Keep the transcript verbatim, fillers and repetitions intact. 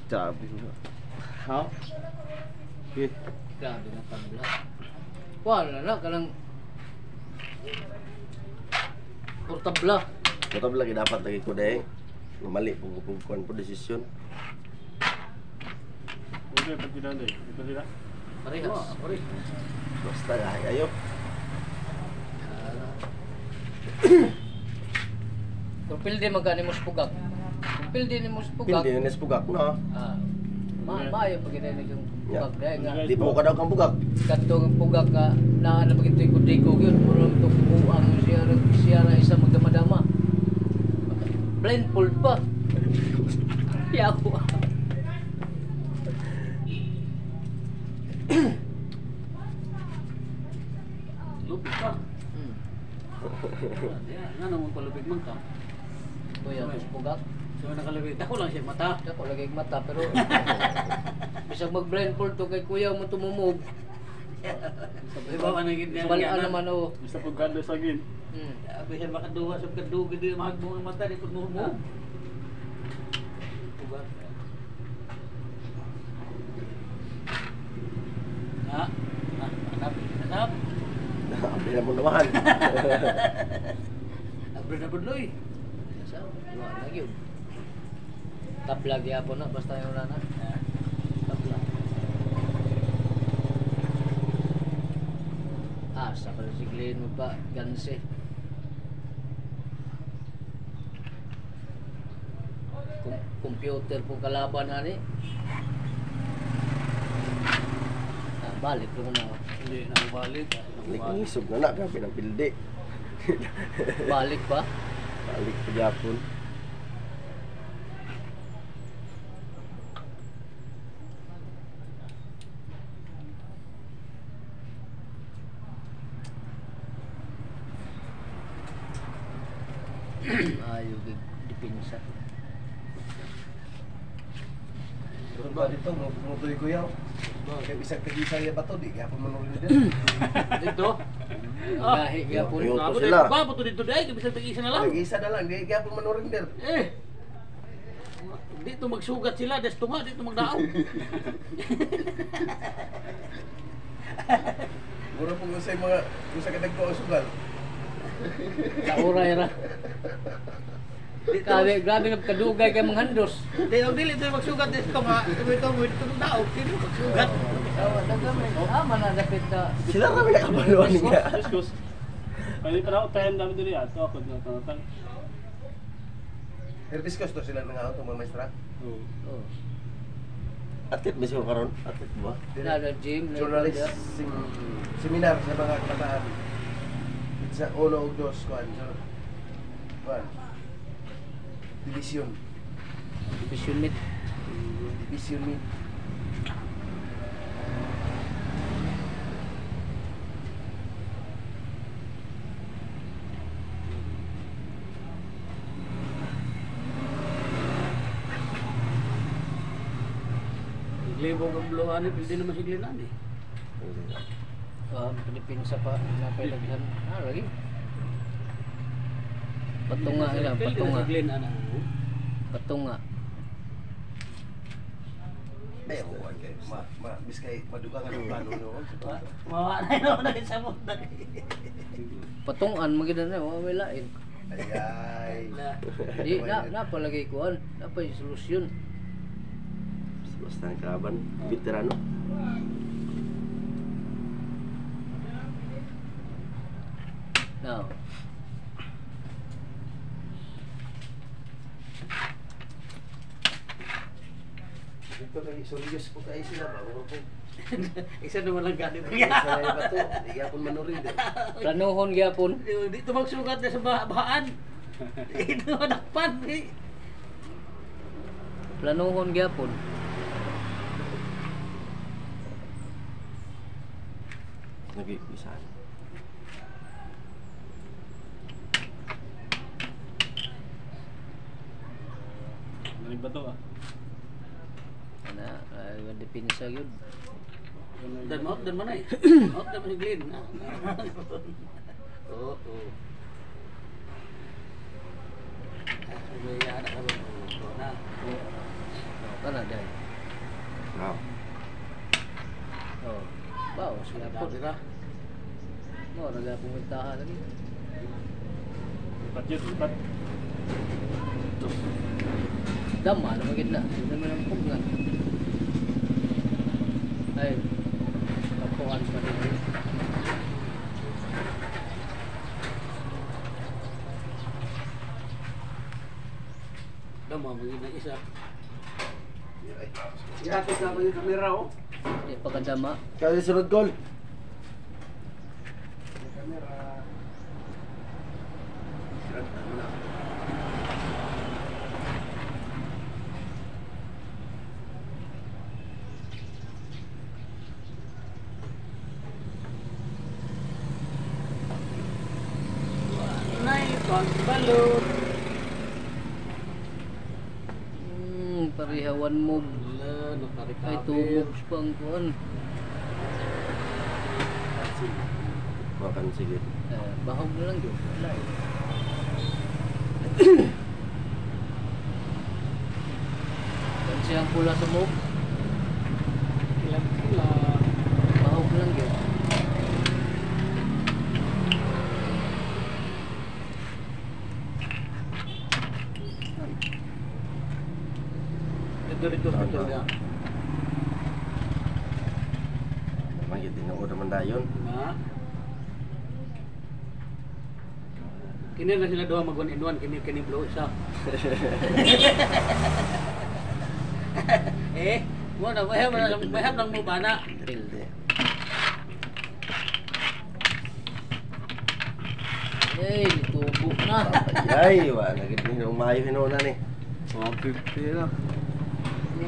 Sabi nga. Ha? Okay. Grabe na tabla. Wala na kanang portabla. Ito lagi dapat lagi ko dahil mali pagkukuhan po desisyon. Okay, pati na dahil. Pati na. Parehas. Parehas. Basta ay ayo. Kung pildi magkani mo spugak. Kung pildi ni mo spugak. Hindi na pugak no. Ah. Ma maayo pag ina yung pugak dahil nga. Di po ka daw kang pugak. Katong pugak ka na ano magito ko diko gyud puro to buang siya siya na isa magdama-dama. Blindfold pa. Yawa. Lupit ka. Hmm. Nga naman palupit man ka. Kuya, tos pugak. So nakalupit. Ako lang siya mata. Ako lagi ang mata pero bisag mag-blindfold to kay kuya mo tumumog. Sabi ba ka naging niya? Wala naman o. Basta pagkanda sa gin. Hmm. Sabi siya makaduwa sa pagkaduwa. Hindi mahagbong ang mata. Di pagmumog. Ugat. Ha? Ah, hanap. Hanap. Abi na mo naman. Abro na budloy. Sa wala lagi yun. Tabla gyapon na basta yung nana. Tabla. Ah, sa pagsiglin mo pa ganse. Kum computer po kalaban ani. Ah, balik ko na. Hindi na balik. Balik ang isog na na grabe ng pildi. Balik pa. Balik pa gyapon. Ayo gig dipinsa. Pero ba dito mo mutoy ko yaw. Kaya bisag kagisa ya ba to di gyapon man rin din. Dito. Gahi gyapon. Yo. Ako sila. dito ba? Puto dito dahil. Bisa tag-isa na lang. Kagisa na lang di gyapon man rin din. Eh. Dito magsugat sila. Desto nga. Dito magdaaw. Mura po sa mga kung sa kadagko o sugal. Kauray ra. Grabe, grabe nagkadugay kay manghandos. Dito dili dito magsugat. Desto nga. Ito ito mo. Dito magdaaw. Dito magsugat. Sawa dagamay. Ah, manadapit ka. Sila kami nakabaluan niya. Discuss. Kaya pa na ako tayo dami dito yan. Ito ako na tanong. Pero discuss to sila nga auto mga maestra. Oo. Oh. Atlet ba siya karon? Atlet ba? Nada gym, Journalist sim- seminar sa mga kabataan. Sa uno ug dos kuan. Kuan. Division. division meet. Division meet. Libog ang buluhan eh. Hindi naman siglinan eh. Ah, pinipinsa pa napilaghan. Ah, lagi. Patunga ila, patunga. Siglinan na. Patunga. Ay, ako kuan kay ma ma biskay madugangan ang plano no. Mawa na yun na sa mundo. Patungan magida na wa may lain. Ay ay. Di na na palagay kuan, na pa yung solusyon. Basta ang kalaban, veterano. Now, Ito kay serious po kayo sila ba? Muro po. Isa naman lang ganito. Sa ba to? Di gyapon manurin din. planuhon gyapon. Dito magsugat na sa bah- bahaan. Ito nakpan eh. Planuhon gyapon. Nag-iisahan. Galing ba ito ah? Ana, ay dipinsa gyud. Dan mo, dan mo na eh. Out na masiglin. Oo, oo. Sabi, anak ka ba? Oo na. Kana dai. dira. Mo naga pumuntahan lagi. Lipat yun, lipat. Dama na magid na. Sino man ang kumgan. Ay. Kapuan pa din. Dama mo na isa. Ihatid na ko yung kamera, oh. Di pagkadama. Kaya sunod goal. Kamera. Nay pagbalot. Hmm, parihawan mo. Wala, Ay nakarikabir. tubog pang kuan. Makan sige. Eh, bahog na lang yun. Wala eh. Yan siyang pula sa mob. Ilang sila. Bahog lang yun. Dito dito dito ya. Memang gitu nang udah mendayon. Na. Kini na sila duha mag one in one, kini kini blow isa. Eh, mo na maham na maham lang mo bana. Pilde. Eh, tubog na. Ay, wa lagi ni umayo hinuna ni. one fifty na.